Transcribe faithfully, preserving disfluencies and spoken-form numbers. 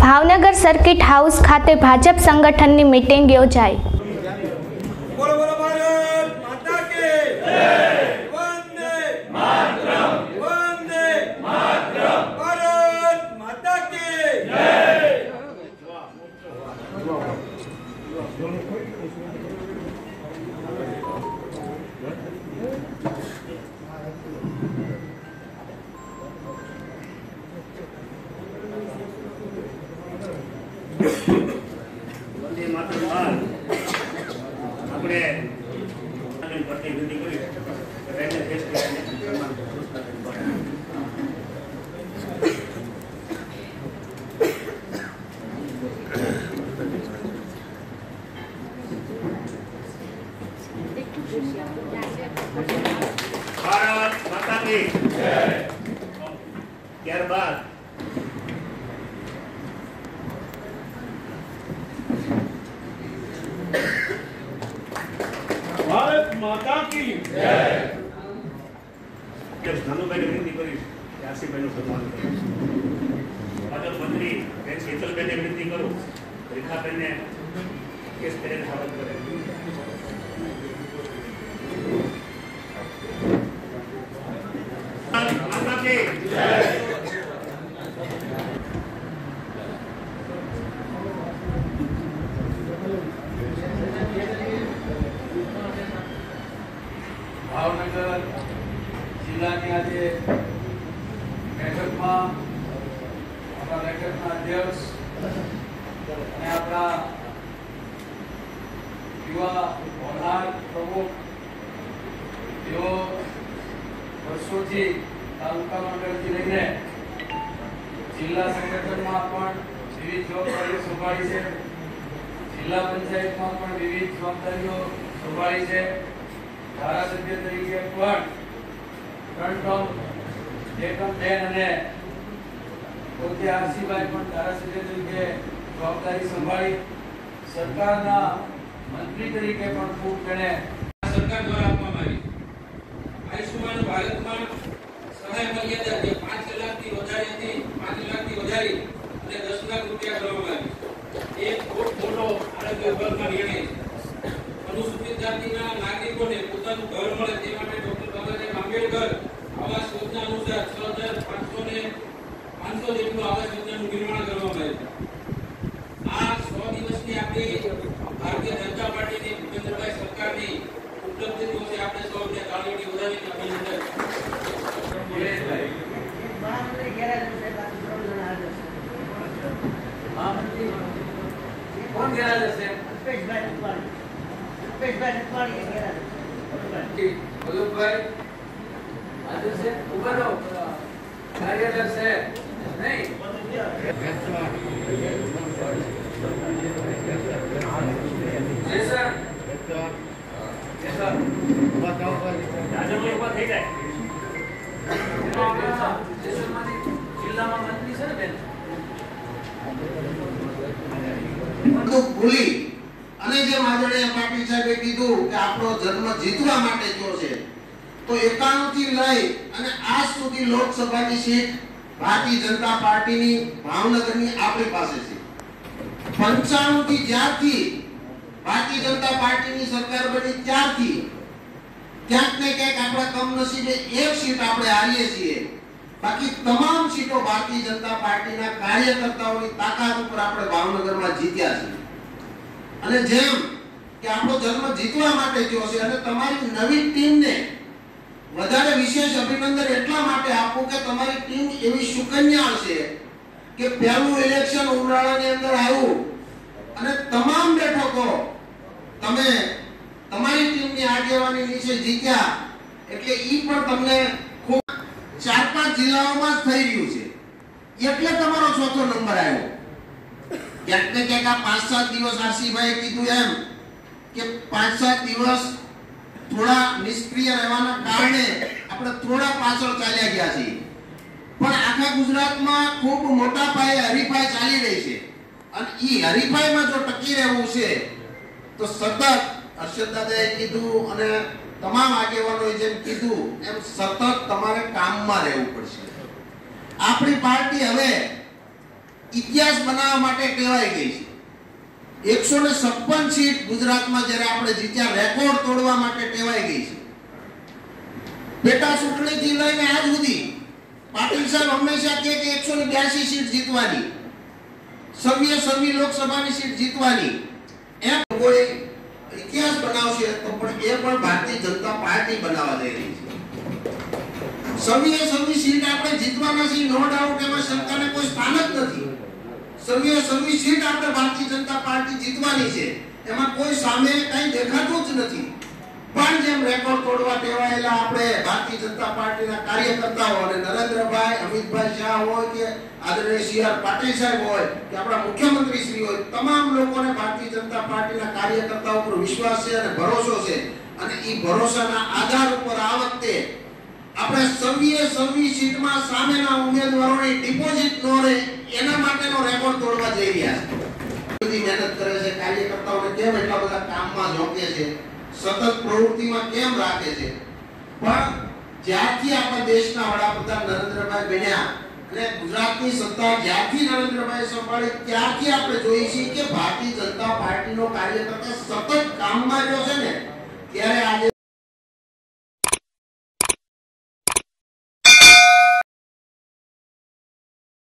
Bhavnagar circuit house ખાતે ભાજપ સંગઠનની meeting યોજાઈ। भारत माता की जय। ત્યારબાદ भारत माता की जय। ધનુભાઈ વિનંતી કરીશ કે આશીભાઈનું સન્માન કરો। ભાજપ મંત્રી બેન શીતલબેનને વિનંતી કરું રેખાબેનને કેસ કરીને સ્વાગત કરે। માતા કી જય। ભાવનગર જિલ્લાની આજે બેઠકમાં આપણા બેઠકના અધ્યક્ષ અને આપણા યુવા હોનહાર પ્રમુખ તેઓ વર્ષોથી તાલુકા મંડળથી લઈને જિલ્લા સંગઠનમાં પણ વિવિધ જવાબદારીઓ સંભાળી છે, જિલ્લા પંચાયતમાં પણ વિવિધ જવાબદારીઓ સંભાળી છે, ધારાસભ્ય તરીકે પણ ત્રણ ટર્મ એકમ બેન અને પોતે આરસીભાઈ પણ ધારાસભ્ય તરીકે જવાબદારી સંભાળી, સરકારના મંત્રી તરીકે પણ ખૂબ ઘણે સરકાર દ્વારા આપવામાં આવી। આયુષ્માન ભારતમાં સહાય મર્યાદા જે પાંચ લાખથી વધારે હતી પાંચ લાખથી વધારી અને દસ લાખ રૂપિયા કરવામાં આવી। એક ખૂબ મોટો આરોગ્ય વિભાગમાં નિર્ણય છે। અનુસૂચિત જાતિના નાગરિકોને પોતાનું ઘર મળે તે માટે ડોક્ટર બાબા સાહેબ આંબેડકર આવાસ યોજના અનુસાર છ હજાર પાંચસો ને પાંચસો જેટલું આવાસ યોજનાનું નિર્માણ કરવામાં આવ્યું। આ સો દિવસની આપણી ભારતીય જનતા પાર્ટીની ભૂપેન્દ્રભાઈ સરકારની ઉપલબ્ધિઓ છે। આપણે સૌને તાળીઓથી વધાવીને અભિનંદન। કોણ ગેરહાજર છે? ભગતભાઈ હાજર છે? ઉભા રહો, કાર્યરત છે નહીં? જેસર જેસર રાજનભાઈ ઉભા થઈ જાય। જેસરમાંથી જિલ્લામાં મંત્રી છે ને બેન? બધું ભૂલી અને જેમ આદરણીય પાટીલ સાહેબે કીધું કે આપણો જન્મ જીતવા માટે થયો છે, તો એકાણું થી લઈ અને આજ સુધી લોકસભાની સીટ ભારતીય જનતા પાર્ટીની ભાવનગરની આપણી પાસે છે। પંચાણું થી જ્યારથી ભારતીય જનતા પાર્ટીની સરકાર બની ત્યારથી ક્યાંક ને ક્યાંક આપણા કમનસીબે એક સીટ આપણે હારીએ છીએ, બાકી તમામ સીટો ભારતીય જનતા પાર્ટીના કાર્યકર્તાઓની તાકાત ઉપર આપણે ભાવનગરમાં જીત્યા છીએ। અને જેમ કે આપણો જન્મ જીતવા માટે થયો છે અને તમારી નવી ટીમને વધારે વિશેષ અભિનંદન એટલા માટે આપું કે તમારી ટીમ એવી સુકન્યા છે કે પહેલું ઇલેક્શન ઉમરાળાની અંદર આવ્યું અને તમામ બેઠકો તમે તમારી ટીમની આગેવાની નીચે જીત્યા, એટલે ઈ પણ તમને ખૂબ ચાર પાંચ જિલ્લાઓમાં જ થઈ રહ્યું છે, એટલે તમારો ચોથો નંબર આવ્યો। ક્યાંક ને ક્યાંક આ પાંચ સાત દિવસ આરસીભાઈએ કીધું એમ કે પાંચ સાત દિવસ થોડા નિષ્ક્રિય રહેવાના કારણે આપણે થોડા પાછળ ચાલ્યા ગયા છીએ, પણ આખા ગુજરાતમાં ખૂબ મોટા પાયે હરીફાઈ ચાલી રહી છે અને ઈ હરીફાઈમાં જો ટકી રહેવું છે તો સતત હર્ષદ દાદાએ કીધું અને તમામ આગેવાનોએ જેમ કીધું એમ સતત તમારે કામમાં રહેવું પડશે। આપણી પાર્ટી હવે ઇતિહાસ બનાવવા માટે ટેવાઈ ગઈ છે। એકસો ને છપ્પન સીટ ગુજરાતમાં જ્યારે આપણે જીત્યા, રેકોર્ડ તોડવા માટે ટેવાઈ ગઈ છે। પેટા ચૂંટણીથી લઈને આજ સુધી પાટીલ સાહેબ હંમેશા કહે કે એકસો ને બ્યાસી સીટ જીતવાની, સવ્ય સવી લોકસભાની સીટ જીતવાની, એમ કોઈ ઇતિહાસ બનાવશે તો પણ એ પણ ભારતીય જનતા પાર્ટી બનાવવા જઈ રહી છે। સવ્ય સવી સીટ આપણે જીતવાના છીએ, નો ડાઉટ, એમાં શંકાને કોઈ સ્થાન જ નથી। સવ્ય સવી સીટ આપણે ભારતીય જનતા પાર્ટી જીતવાની છે, એમાં કોઈ સામે કઈ દેખાતું જ નથી। પણ જેમ રેકોર્ડ તોડવા ટેવાયેલા આપણે ભારતીય જનતા પાર્ટીના કાર્યકર્તાઓ અને નરેન્દ્રભાઈ, અમિતભાઈ શાહ હોય કે આદરણીય સી આર પાટીલ સાહેબ હોય કે આપણા મુખ્યમંત્રી શ્રી હોય, તમામ લોકોને ભારતીય જનતા પાર્ટીના કાર્યકર્તાઓ પર વિશ્વાસ છે અને ભરોસો છે। અને એ ભરોસાના આધાર ઉપર આ વખતે આપણે સવ્ય સવી સીટમાં સામેના ઉમેદવારોની ડિપોઝિટ ન રહે એના માટેનો રેકોર્ડ તોડવા જઈ રહ્યા છે। બધી મહેનત કરે છે, કાર્યકર્તાઓને કેમ એટલા બધા કામમાં ઝોકે છે, સતત પ્રવૃત્તિમાં કેમ રાખે છે, પણ જ્યારથી આપણા દેશના વડાપ્રધાન નરેન્દ્રભાઈ બન્યા અને ગુજરાતની સત્તા જ્યારથી નરેન્દ્રભાઈ સંભાળી ત્યારથી આપણે જોઈએ છીએ કે ભારતીય જનતા પાર્ટીનો કાર્યકર્તા સતત કામમાં રહ્યો છે ને, ત્યારે આજે